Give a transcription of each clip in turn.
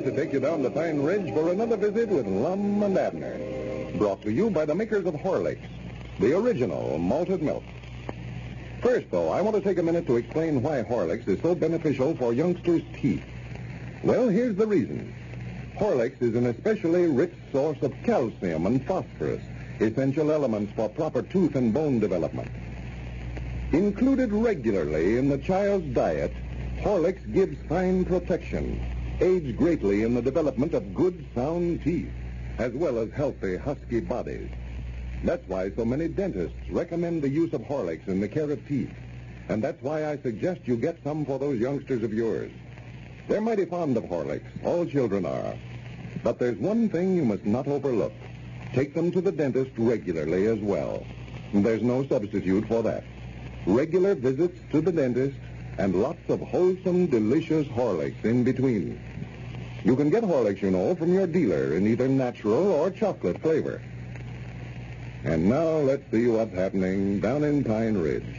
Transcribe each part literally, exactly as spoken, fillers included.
to take you down to Pine Ridge for another visit with Lum and Abner. Brought to you by the makers of Horlicks, the original malted milk. First, though, I want to take a minute to explain why Horlicks is so beneficial for youngsters' teeth. Well, here's the reason. Horlicks is an especially rich source of calcium and phosphorus, essential elements for proper tooth and bone development. Included regularly in the child's diet, Horlicks gives fine protection, aids greatly in the development of good, sound teeth, as well as healthy, husky bodies. That's why so many dentists recommend the use of Horlicks in the care of teeth. And that's why I suggest you get some for those youngsters of yours. They're mighty fond of Horlicks. All children are. But there's one thing you must not overlook. Take them to the dentist regularly as well. There's no substitute for that. Regular visits to the dentist and lots of wholesome, delicious Horlicks in between. You can get Horlicks, you know, from your dealer in either natural or chocolate flavor. And now let's see what's happening down in Pine Ridge.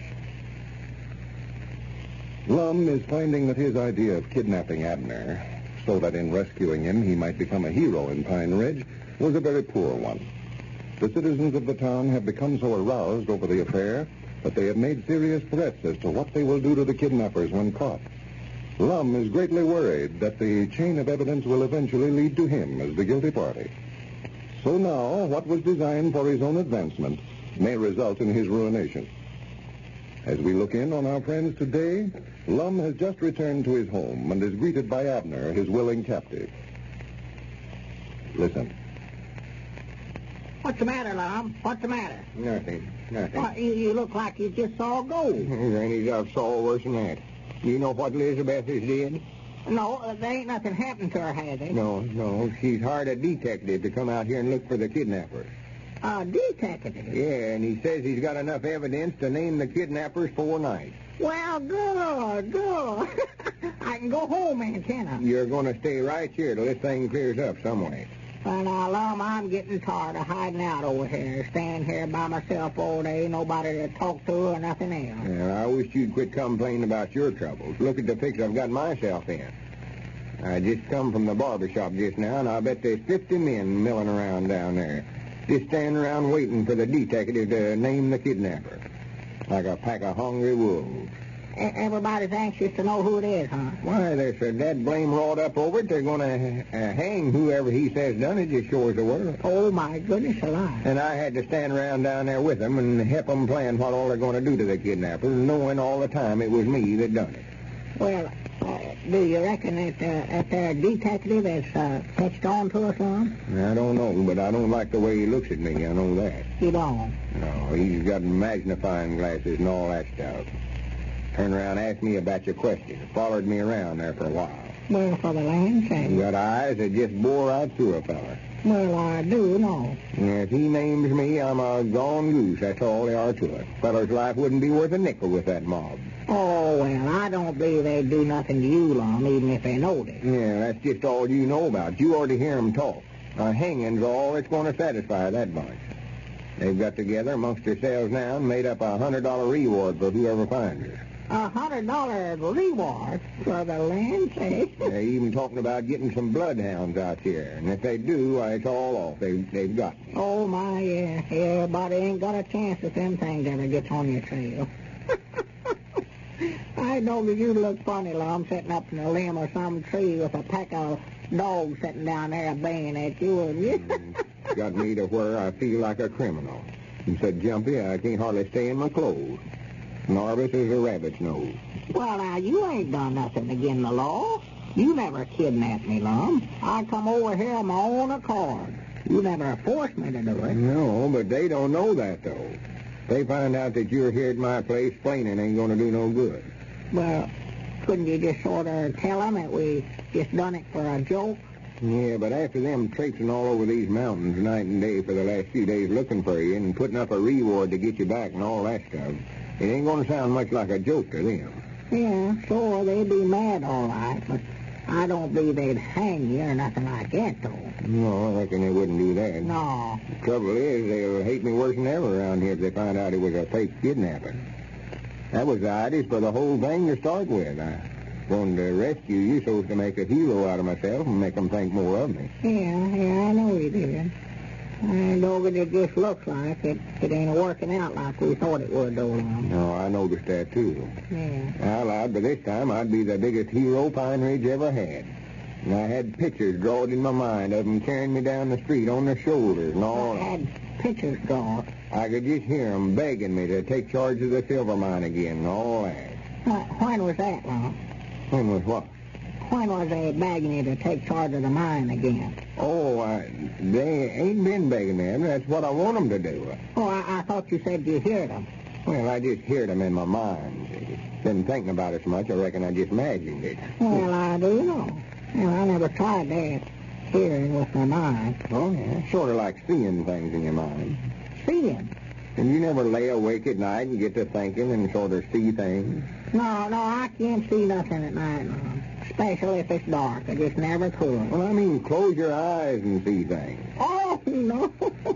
Lum is finding that his idea of kidnapping Abner, so that in rescuing him he might become a hero in Pine Ridge, was a very poor one. The citizens of the town have become so aroused over the affair that they have made serious threats as to what they will do to the kidnappers when caught. Lum is greatly worried that the chain of evidence will eventually lead to him as the guilty party. So now, what was designed for his own advancement may result in his ruination. As we look in on our friends today, Lum has just returned to his home and is greeted by Abner, his willing captive. Listen. What's the matter, Lum? What's the matter? Nothing. Nothing. Why, you, you look like you just saw gold. Granny's I've saw worse than that. You know what Elizabeth has did? No, uh, there ain't nothing happened to her, has there? No, no. She's hired a detective to come out here and look for the kidnappers. A detective? Yeah, and he says he's got enough evidence to name the kidnappers four nights. Well, good, good. I can go home, then, can I? You're going to stay right here till this thing clears up some way. Well, now, Lum, I'm getting tired of hiding out over here, standing here by myself all day, nobody to talk to or nothing else. Yeah, I wish you'd quit complaining about your troubles. Look at the fix I've got myself in. I just come from the barber shop just now, and I bet there's fifty men milling around down there, just standing around waiting for the detective to name the kidnapper, like a pack of hungry wolves. Everybody's anxious to know who it is, huh? Why, they're so dead blame wrought up over it, they're going to uh, hang whoever he says done it, just sure as the world. Oh, my goodness alive. And I had to stand around down there with them and help them plan what all they're going to do to the kidnappers, knowing all the time it was me that done it. Well, uh, do you reckon that, uh, that their detective has uh, catched on to us, Lum? I don't know, but I don't like the way he looks at me, I know that. You don't? No, he's got magnifying glasses and all that stuff. Turned around and asked me a batch of questions. Followed me around there for a while. Well, for the land's sake. He got eyes that just bore right through a fella. Well, I do know. If he names me, I'm a gone goose. That's all there are to it. Feller's life wouldn't be worth a nickel with that mob. Oh, well, I don't believe they'd do nothing to you, Lum, even if they knowed it. Yeah, that's just all you know about. You ought to hear 'em talk. A hanging's all that's going to satisfy that bunch. They've got together amongst themselves now and made up a hundred dollar reward for whoever finds her. A hundred dollar reward for the land's sake? They're even talking about getting some bloodhounds out here. And if they do, why, it's all off. They, they've got me. Oh, my, yeah. Everybody ain't got a chance if them things ever gets on your trail. I know that you'd look funny, Lum, sitting up in a limb or some tree with a pack of dogs sitting down there baying at you, wouldn't you? mm, got me to where I feel like a criminal. And said, Jumpy, I can't hardly stay in my clothes. Norris is a rabbit's nose. Well, now, you ain't done nothing against the law. You never kidnapped me, Lum. I come over here on my own accord. You never forced me to do it. No, but they don't know that, though. They find out that you're here at my place, explaining ain't going to do no good. Well, couldn't you just sort of tell them that we just done it for a joke? Yeah, but after them traipsing all over these mountains night and day for the last few days looking for you and putting up a reward to get you back and all that stuff, it ain't going to sound much like a joke to them. Yeah, sure, they'd be mad all right, but I don't believe they'd hang you or nothing like that, though. No, I reckon they wouldn't do that. No. The trouble is, they'll hate me worse than ever around here if they find out it was a fake kidnapping. That was the idea for the whole thing to start with. I, Going to rescue you so as to make a hero out of myself and make 'em think more of me. Yeah, yeah, I know he did. I know that it just looks like it, it ain't working out like we thought it would, though, Lum. No, I noticed that, too. Yeah. I lied, but this time I'd be the biggest hero Pine Ridge ever had. And I had pictures drawn in my mind of 'em carrying me down the street on their shoulders and all. I had pictures drawn. I could just hear 'em begging me to take charge of the silver mine again and all that. Uh, when was that, Lum? When was what? When was they begging you to take charge of the mine again? Oh, I, they ain't been begging me. That's what I want 'em to do. Oh, I, I thought you said you heard them. Well, I just heard 'em in my mind. Been thinking about it so much, I reckon I just imagined it. Well, I do know. Well, I never tried that hearing with my mind. Oh, yeah. Sort of like seeing things in your mind. Seeing? And you never lay awake at night and get to thinking and sort of see things? No, no, I can't see nothing at night, Lum. Especially if it's dark. I just never could. Well, I mean, close your eyes and see things. Oh, no.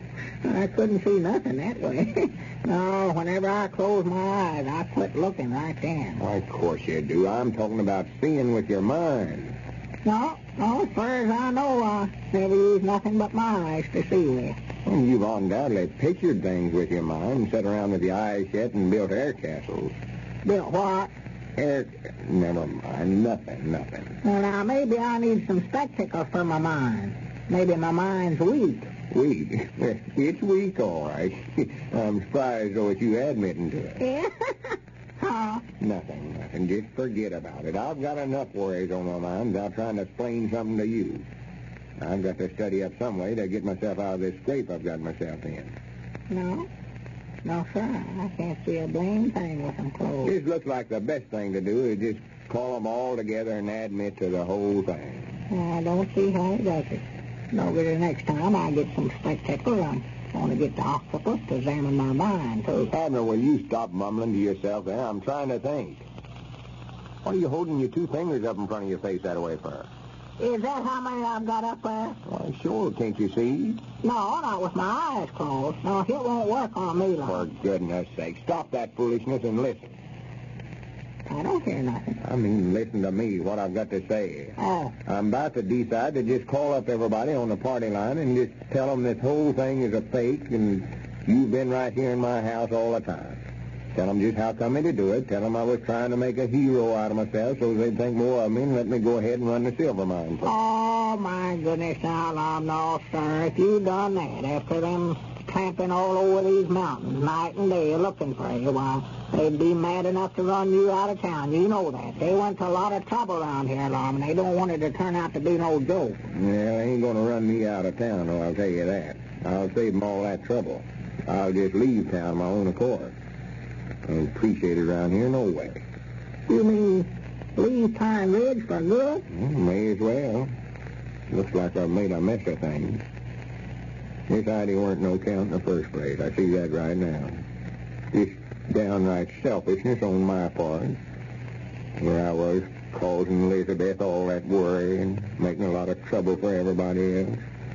I couldn't see nothing that way. No, whenever I close my eyes, I quit looking right then. Why, of course you do. I'm talking about seeing with your mind. No, no, as far as I know, I never use nothing but my eyes to see with. Well, you've undoubtedly pictured things with your mind and sat around with your eyes shut and built air castles. Built what? Air... Never mind. Nothing, nothing. Well, now, maybe I need some spectacles for my mind. Maybe my mind's weak. Weak? It's weak, all right. I'm surprised, though, at you admitting to it. Yeah? Huh? Nothing, nothing. Just forget about it. I've got enough worries on my mind without trying to explain something to you. I've got to study up some way to get myself out of this scrape I've got myself in. No? No, sir. I can't see a blame thing with them closed. It looks like the best thing to do is just call them all together and admit to the whole thing. I don't see how he does it. No, but the next time I get some spectacles, I'm going to get the octopus to examine my mind, too. Abner, will you stop mumbling to yourself there? I'm trying to think. What are you holding your two fingers up in front of your face that way for? Is that how many I've got up there? Why, sure. Can't you see? No, not with my eyes closed. No, it won't work on me, For like. goodness sake, stop that foolishness and listen. I don't hear nothing. I mean, listen to me, what I've got to say. Oh. I'm about to decide to just call up everybody on the party line and just tell them this whole thing is a fake and you've been right here in my house all the time. Tell them just how come me to do it. Tell them I was trying to make a hero out of myself so they'd think more of me and let me go ahead and run the silver mine. Oh, my goodness, now, Lum, no, sir. If you done that after them tramping all over these mountains night and day looking for you, why, they'd be mad enough to run you out of town. You know that. They went to a lot of trouble around here, Lum, and they don't want it to turn out to be no joke. Yeah, they ain't going to run me out of town, though, I'll tell you that. I'll save them all that trouble. I'll just leave town of my own accord. I don't appreciate it around here no way. You mean leave Pine Ridge for good? Well, may as well. Looks like I've made a mess of things. This idea weren't no count in the first place. I see that right now. Just downright selfishness on my part. Where I was causing Elizabeth all that worry and making a lot of trouble for everybody else.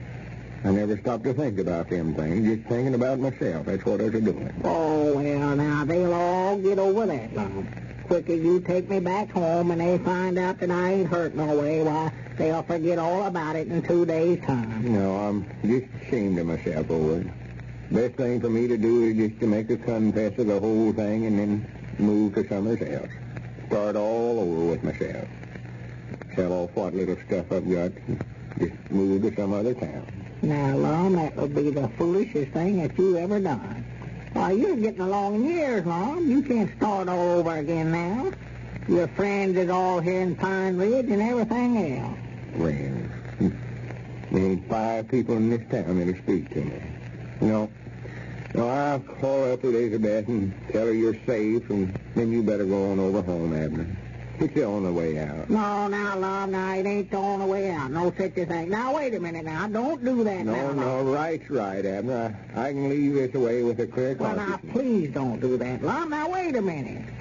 I never stopped to think about them things, just thinking about myself. That's what I was doing. Oh, well, now, they'll all get over that, Lum. Quick as you take me back home and they find out that I ain't hurt no way, why, they'll forget all about it in two days' time. No, I'm just ashamed of myself over it. Best thing for me to do is just to make a confess of the whole thing and then move to somewhere else. Start all over with myself. Sell off what little stuff I've got and just move to some other town. Now, Lum, that would be the foolishest thing that you ever done. Why, you're getting along in years, Lum. You can't start all over again now. Your friends is all here in Pine Ridge and everything else. Friends? There ain't five people in this town that'll speak to me. No. No, I'll call up Elizabeth and tell her you're safe, and then you better go on over home, Abner. It's the only way out. No, now, Lum, now, it ain't the only way out. No such a thing. Now, wait a minute now. Don't do that No, now. no, Lum. right's right, Abner. I, I can leave this away with a clear Well, conscience. now, please don't do that, Lum. Now, wait a minute.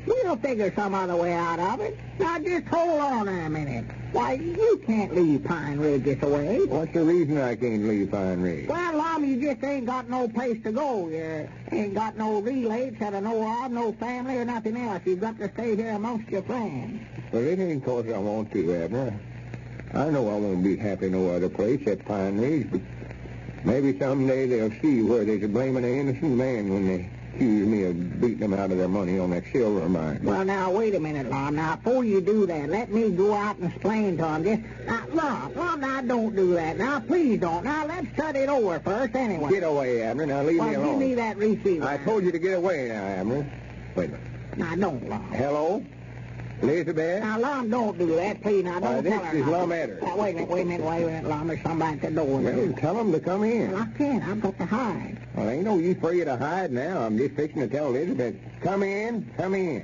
We'll figure some other way out of it. Now, just hold on a minute. Why, you can't leave Pine Ridge this away. What's the reason I can't leave Pine Ridge? Well, Lum, you just ain't got no place to go. You ain't got no relates that I know of, no family or nothing else. You've got to stay here amongst your friends. Well, it ain't 'cause I want to, Abner. I know I won't be happy no other place at Pine Ridge, but maybe someday they'll see where they's a blaming an innocent man when they accuse me of beating them out of their money on that silver mine. Well, now, wait a minute, Lum. Now, before you do that, let me go out and explain to them. Just, now, Lum, Lum, now, don't do that. Now, please don't. Now, let's shut it over first anyway. Get away, Abner. Now, leave well, me alone. give me that receiver. I told you to get away now, Abner. Wait a minute. Now, don't, Lum. Hello? Elizabeth? Now, Lum, don't do that, please. Now, don't Why, this tell her. is nothing. Lum Abner. Now, wait a minute, wait a minute, wait a minute, Lum. There's somebody at the door. Well, tell them to come in. Well, I can't. I've got to hide. Well, ain't no use for you to hide now. I'm just fixing to tell Elizabeth, come in, come in.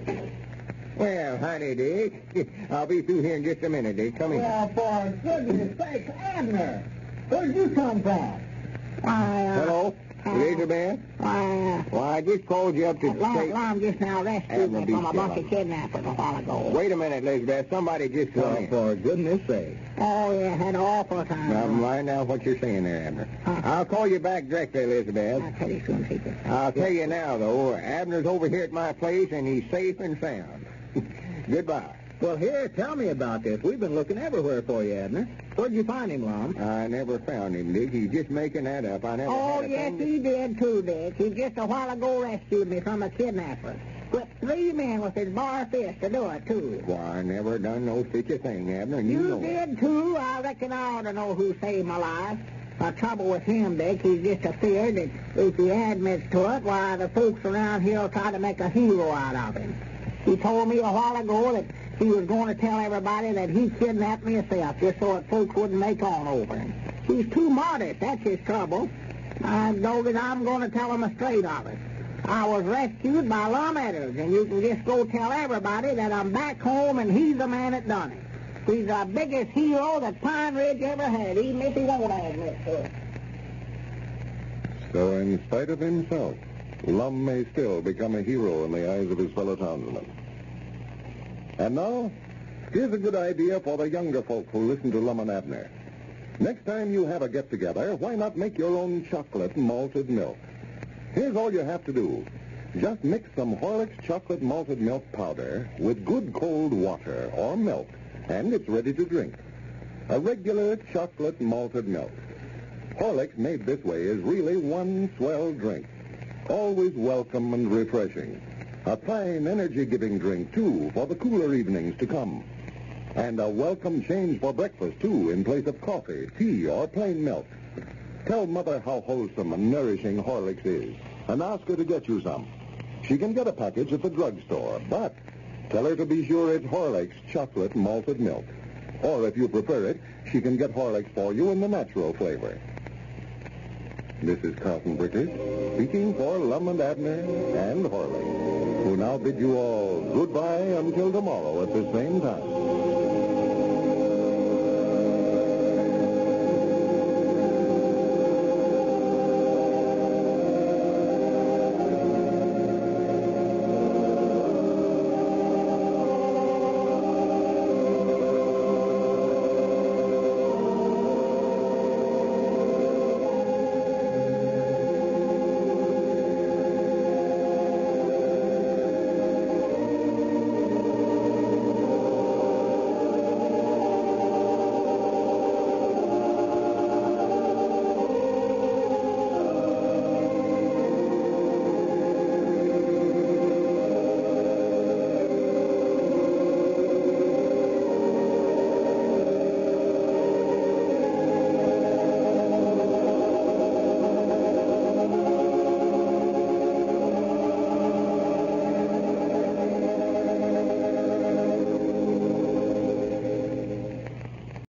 Well, honey, Dick, I'll be through here in just a minute, Dick. Come in. Well, for goodness sakes, Abner, where'd you come from? Why, uh... Hello? Uh, Elizabeth? Why, Well, I just called you up to uh... Lum, say... Lum just now rescued Abner, me be from a still. bunch of kidnappers a while ago. Wait a minute, Elizabeth. Somebody just come in. for goodness sake. Oh, yeah, had an awful time. I'm right now what you're saying there, Abner. Huh? I'll call you back directly, Elizabeth. I'll tell you soon, secret. I'll tell you now, though, Abner's over here at my place, and he's safe and sound. Goodbye. Well, here, tell me about this. We've been looking everywhere for you, Abner. Where'd you find him, Lum? I never found him, Dick. He's just making that up. I never Oh, had a yes, thing to... he did, too, Dick. He just a while ago rescued me from a kidnapper. Whipped three men with his bar fist to do it, too. Why, I never done no such a thing, Abner, and you, You know it. did, too. I reckon I ought to know who saved my life. The trouble with him, Dick, he's just afeard that if he admits to it, why, the folks around here will try to make a hero out of him. He told me a while ago that he was going to tell everybody that he kidnapped me himself, just so that folks wouldn't make on over him. He's too modest. That's his trouble. I know that I'm going to tell him a straight of it. I was rescued by Lum and Abner, and you can just go tell everybody that I'm back home and he's the man that done it. He's the biggest hero that Pine Ridge ever had, even if he won't admit to it. So, in spite of himself, Lum may still become a hero in the eyes of his fellow townsmen. And now, here's a good idea for the younger folk who listen to Lum and Abner. Next time you have a get-together, why not make your own chocolate malted milk? Here's all you have to do. Just mix some Horlick's chocolate malted milk powder with good cold water or milk, and it's ready to drink. A regular chocolate malted milk. Horlick's made this way is really one swell drink. Always welcome and refreshing. A fine energy-giving drink, too, for the cooler evenings to come. And a welcome change for breakfast, too, in place of coffee, tea, or plain milk. Tell Mother how wholesome and nourishing Horlicks is, and ask her to get you some. She can get a package at the drugstore, but tell her to be sure it's Horlicks chocolate malted milk. Or, if you prefer it, she can get Horlicks for you in the natural flavor. This is Carlton Bricker, speaking for Lum and Abner and Horlicks, who now bid you all goodbye until tomorrow at the same time.